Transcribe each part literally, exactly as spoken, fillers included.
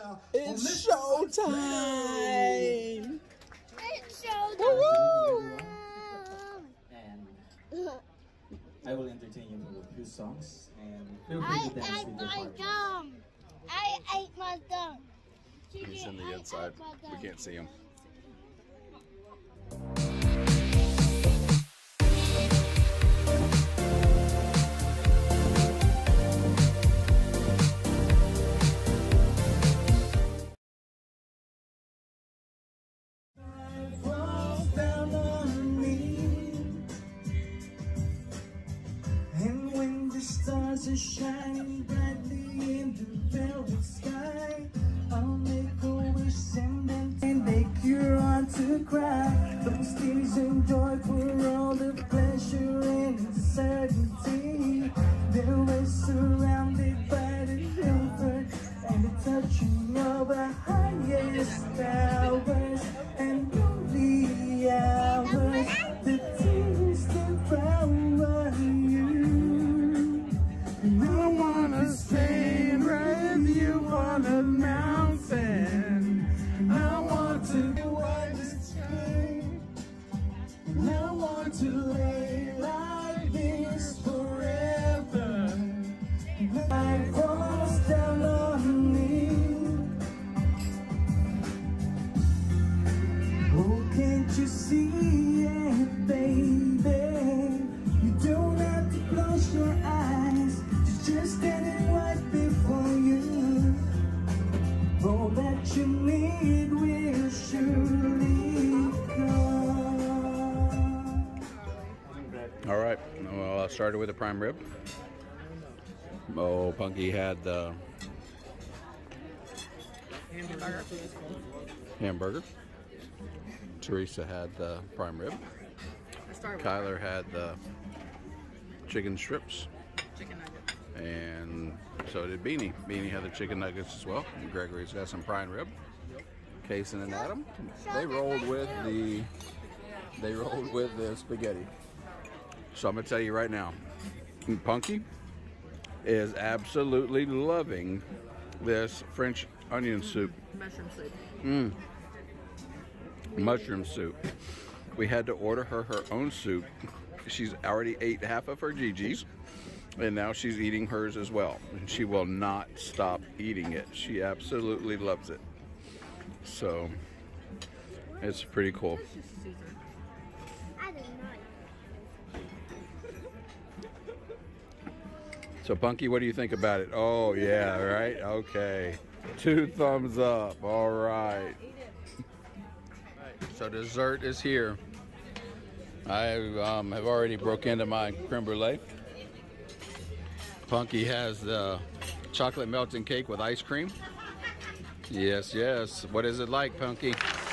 It's showtime! It's showtime! Woo! And I will entertain you with a few songs and feel free to dance with your partners. Gum. I ate my gum. He's in the inside. We can't see him. Stars are shining brightly in the velvet sky. I'll make a wish and then make your heart to cry. Those tears and joy for all the pleasure and uncertainty. They were surrounded by the comfort and the touching of our highest hours and lonely hours. The tears that flower you. I wanna stand right with you on a mountain. I want to understand. I want to lay like this forever. Life falls down on me. Oh, can't you see it, baby? You don't have to close your eyes. Just standing right before you. All that you need will surely come. All right. Well, I started with a prime rib. Oh, Punky had the hamburger. hamburger. Teresa had the prime rib. Kyler had the chicken strips. Chicken nuggets. And so did Beanie. Beanie had the chicken nuggets as well. And Gregory's got some prime rib. Kason and Adam, they rolled with the they rolled with the spaghetti. So I'm gonna tell you right now, Punky is absolutely loving this French onion soup. Mushroom soup. Mmm. Mushroom soup. We had to order her her own soup. She's already ate half of her Gigi's. And now she's eating hers as well. And she will not stop eating it. She absolutely loves it. So, it's pretty cool. I don't know. So, Punky, what do you think about it? Oh, yeah, right? Okay. Two thumbs up. All right. So, dessert is here. I um, have already broke into my creme brulee. Punky has the chocolate melting cake with ice cream. Yes, yes. What is it like, Punky?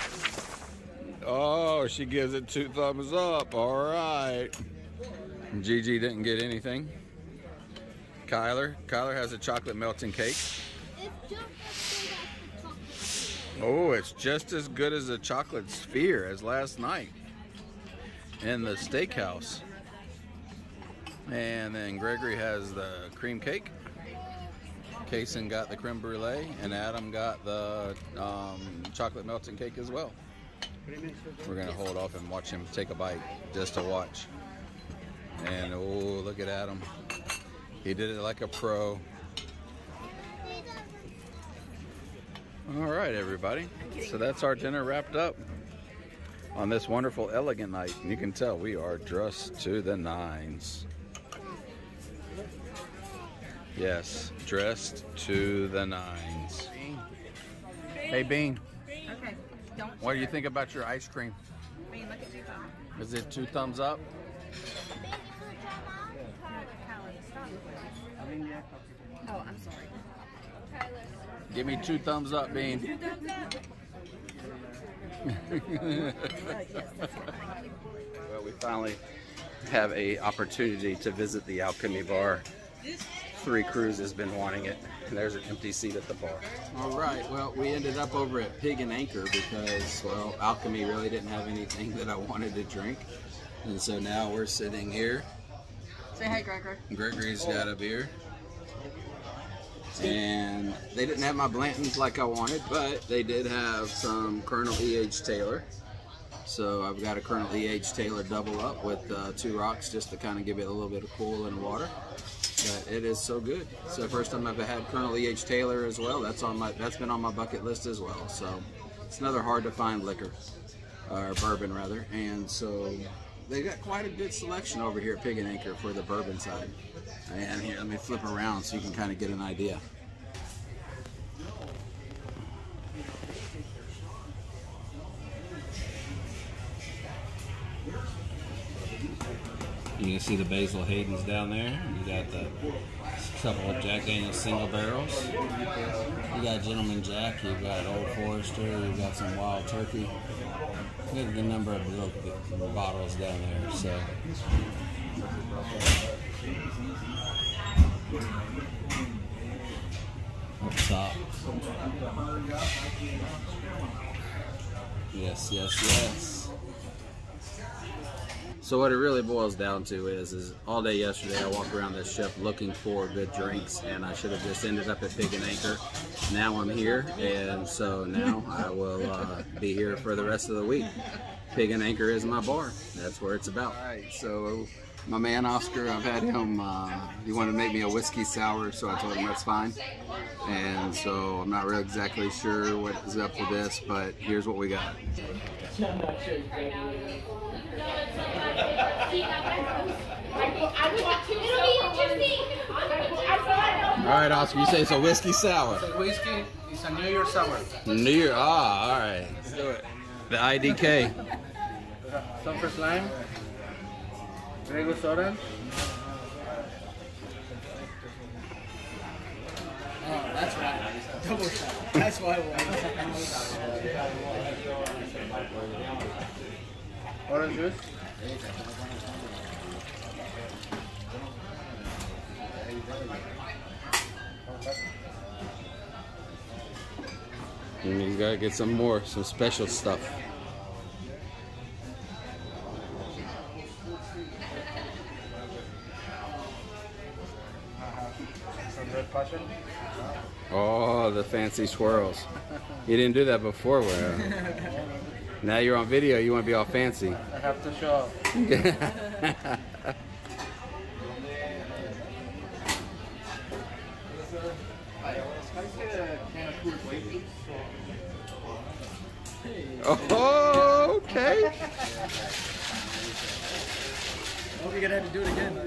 Oh, she gives it two thumbs up. All right. Gigi didn't get anything. Kyler. Kyler has a chocolate melting cake. Oh, it's just as good as a chocolate sphere as last night in the steakhouse. And then Gregory has the cream cake. Kason got the creme brulee, and Adam got the um, chocolate melting cake as well. We're gonna hold off and watch him take a bite just to watch. And oh, look at Adam. He did it like a pro. All right, everybody. So that's our dinner wrapped up on this wonderful, elegant night. And you can tell we are dressed to the nines. Yes, dressed to the nines. Hey, Bean. Okay. Don't. What do you think about your ice cream? Bean, look at two thumbs. Is it two thumbs up? Oh, I'm sorry. Give me two thumbs up, Bean. Two thumbs up. Well, we finally have a opportunity to visit the Alchemy Bar. Three Crews has been wanting it. And there's an empty seat at the bar. All right, well, we ended up over at Pig and Anchor because, well, Alchemy really didn't have anything that I wanted to drink. And so now we're sitting here. Say hi, Gregory. Gregory's got a beer. And they didn't have my Blantons like I wanted, but they did have some Colonel E H Taylor. So I've got a Colonel E H Taylor double up with uh, two rocks just to kind of give it a little bit of cool in the water. But it is so good. It's the first time I've had Colonel E H Taylor as well. That's on my that's been on my bucket list as well. So it's another hard to find liquor, or bourbon rather. And so they got quite a good selection over here at Pig and Anchor for the bourbon side. And here, let me flip around so you can kind of get an idea. You can see the Basil Hayden's down there. You got the couple of Jack Daniel's single barrels. You got Gentleman Jack. You've got Old Forester. You've got some Wild Turkey. Look at the number of little bottles down there. So. Up top. Yes, yes, yes. So what it really boils down to is, is all day yesterday I walked around this ship looking for good drinks, and I should have just ended up at Pig and Anchor. Now I'm here, and so now I will uh, be here for the rest of the week. Pig and Anchor is my bar. That's where it's about. All right, so my man Oscar, I've had him, uh, he wanted to make me a whiskey sour, so I told him that's fine. And so I'm not really exactly sure what is up with this, but here's what we got. All right, Oscar, you say it's a whiskey sour. It's a whiskey, it's a New Year sour. New Year, ah, all right. Let's do it. The I D K. Some first lime. Grego soda. Oh, that's right. Double shot. That's why I wanted. Orange juice. And you gotta get some more, some special stuff. Some red passion. Oh, the fancy swirls. You didn't do that before, well. Now you're on video, you want to be all fancy. I have to show up. Oh, okay. I hope you're gonna have to do it again.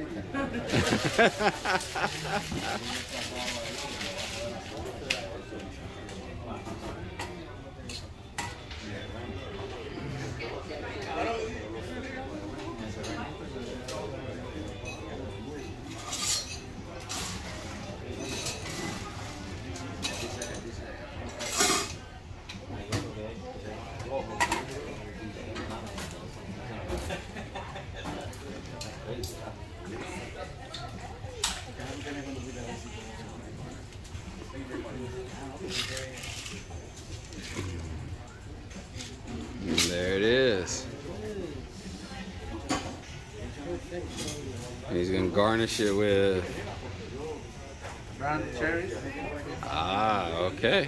And there it is. He's gonna garnish it with Brown cherries. ah, okay.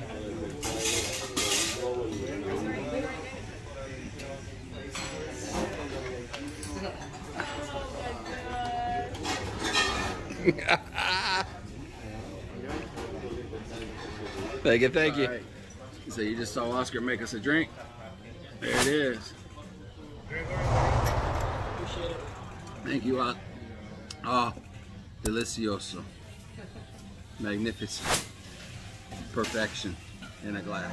Thank you, thank you. Right. So you just saw Oscar make us a drink. There it is. Appreciate it. Thank you, Oscar. Ah, delicioso. Magnificent. Perfection in a glass.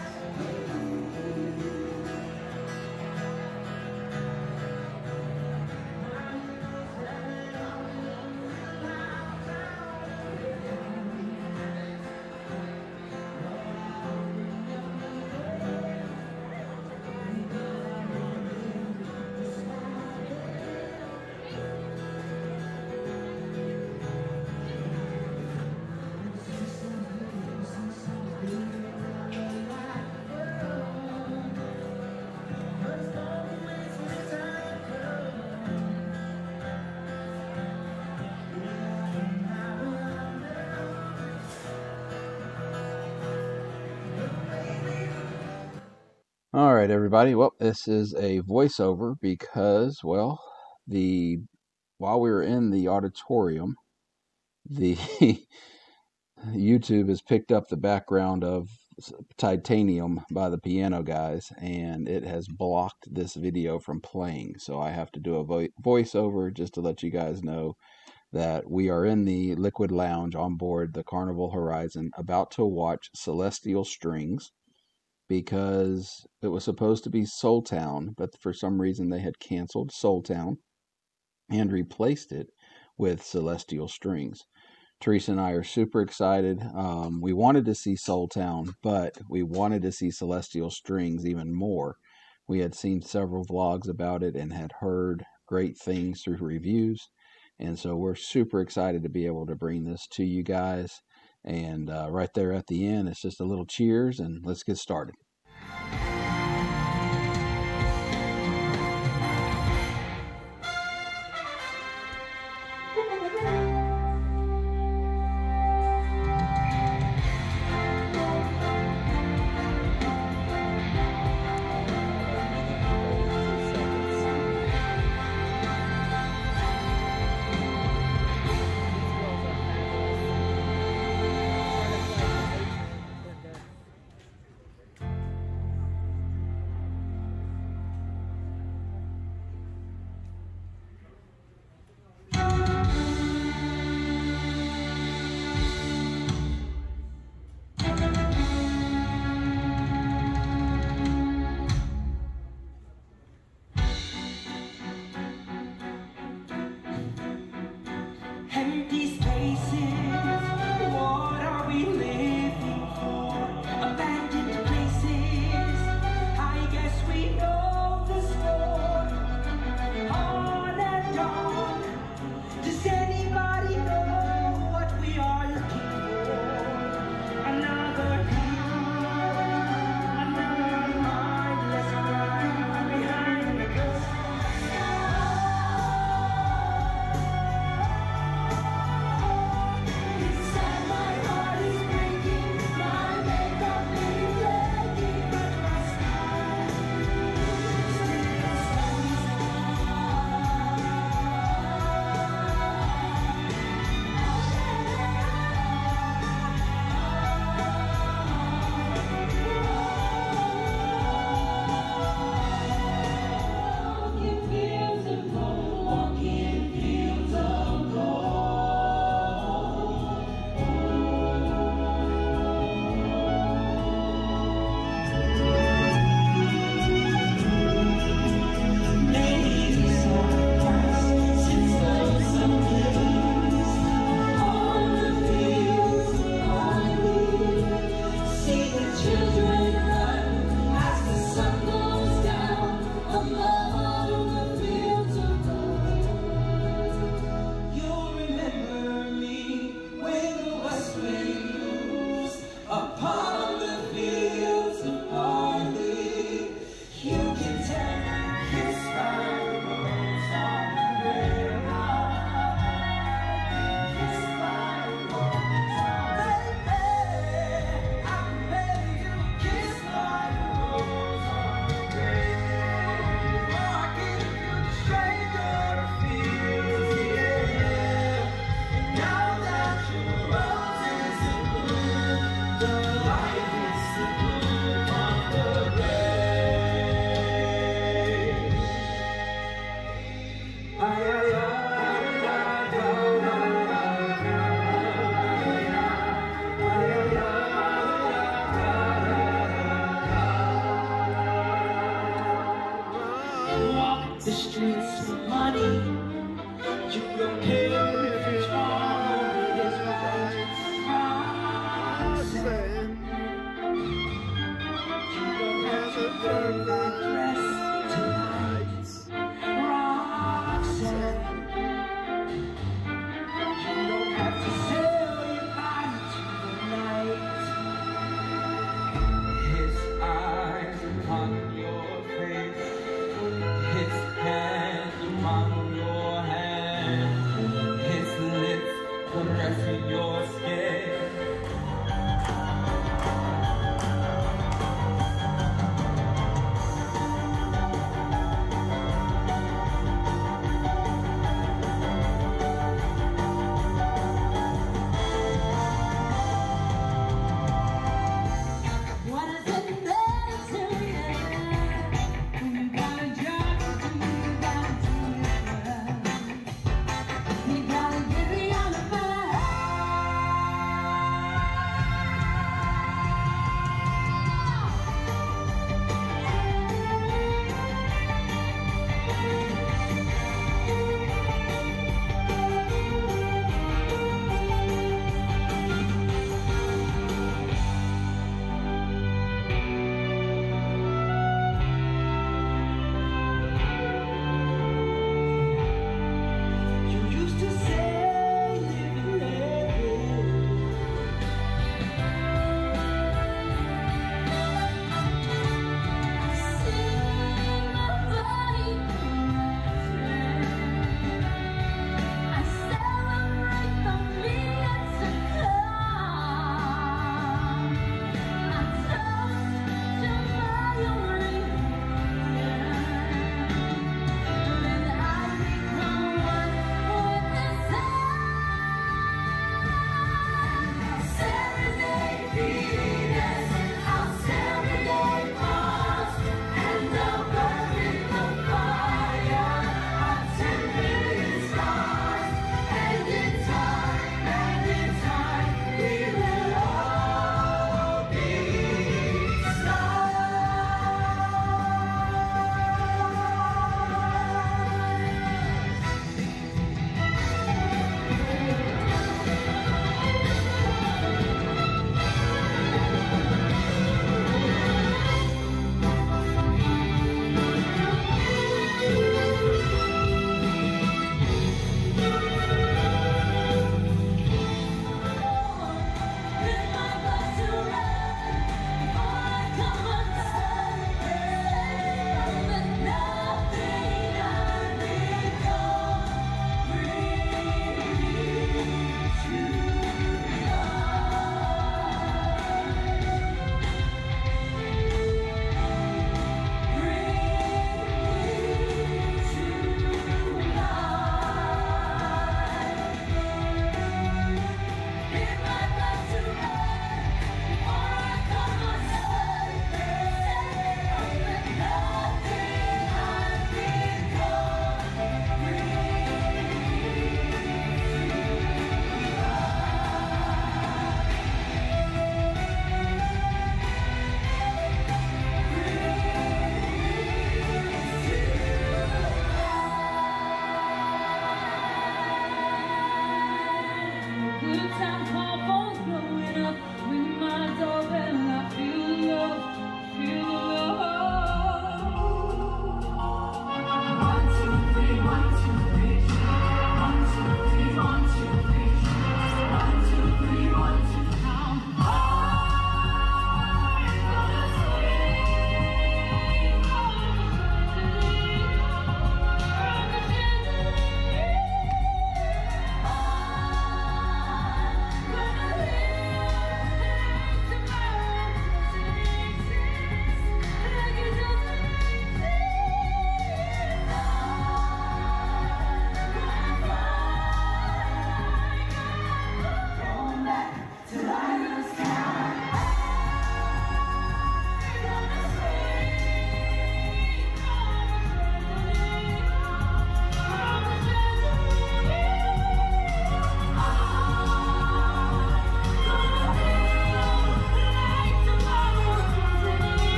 All right, everybody. Well, this is a voiceover because, well, the while we were in the auditorium, the YouTube has picked up the background of Titanium by the Piano Guys, and it has blocked this video from playing. So I have to do a vo voiceover just to let you guys know that we are in the Liquid Lounge on board the Carnival Horizon, about to watch Celestial Strings, because it was supposed to be Soul Town, but for some reason they had canceled Soul Town and replaced it with Celestial Strings. Teresa and I are super excited. Um, we wanted to see Soul Town, but we wanted to see Celestial Strings even more. We had seen several vlogs about it and had heard great things through reviews. And so we're super excited to be able to bring this to you guys. And uh, right there at the end, it's just a little cheers, and let's get started. Empty spaces, what are we living for? Abandoned places, I guess we know the score. On and on, does anybody know what we are looking for? Another car, another mindless crime behind the ghost. The streets for money, you don't care if it's wrong or it is right. Roxanne, you don't have to burn that dress tonight. Roxanne, you don't have to sell your body to the night. His eyes upon your face, his hand upon your hand, his lips caressing your skin.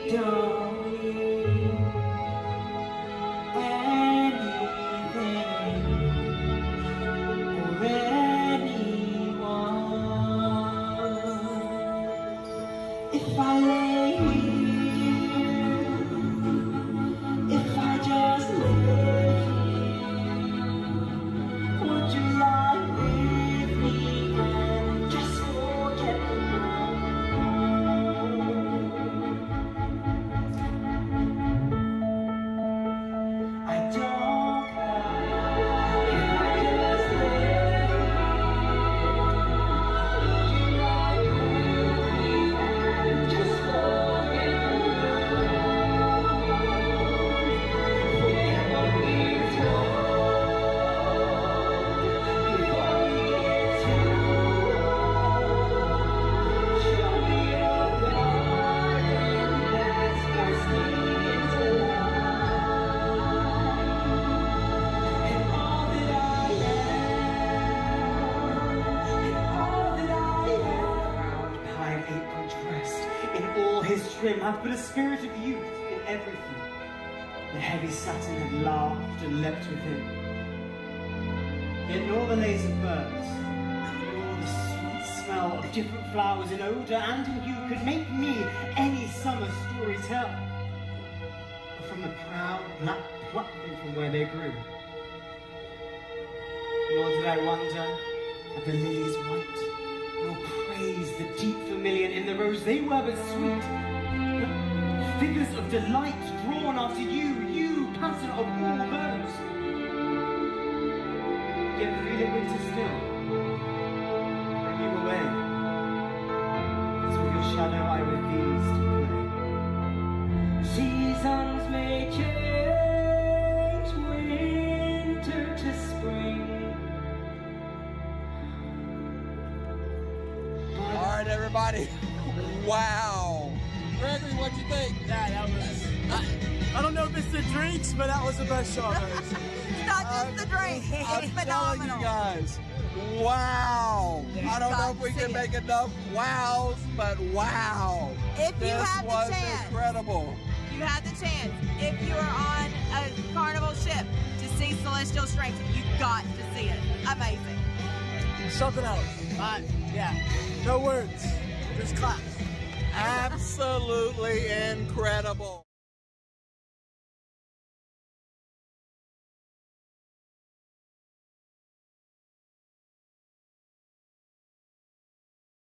darling, anything or anyone. If I lay here, if I just lay here, would you lie with me and just forget the world? I don't care if I just lay here. Would you lie with me and just forget the world? Forget what we told. Trim hath but a spirit of youth in everything. The heavy satin had laughed and leapt within. Yet nor the lays of birds, nor the sweet smell of different flowers in odour and in hue could make me any summer story tell, or from the proud black pluck them from where they grew. Nor did I wonder at the lilies white, nor praise the deep vermilion in the rose. They were but sweet figures of delight drawn after you, you pattern of all those. Yet feeling winter still, bring you away, as with your shadow I with these to play. Seasons may change, winter to spring. All right, everybody. Wow. Gregory, what'd you think? Yeah, that was. I, I don't know if it's the drinks, but that was the best shot. It's not just the drink. I'm It's telling phenomenal. you guys. Wow. Yeah. I don't know Got if we to can see make it. enough wows, but wow. If you this have the was chance. incredible. You had the chance. If you are on a Carnival ship to see celestial strength, you got to see it. Amazing. Something else. Uh, yeah. No words. Just claps. Absolutely incredible.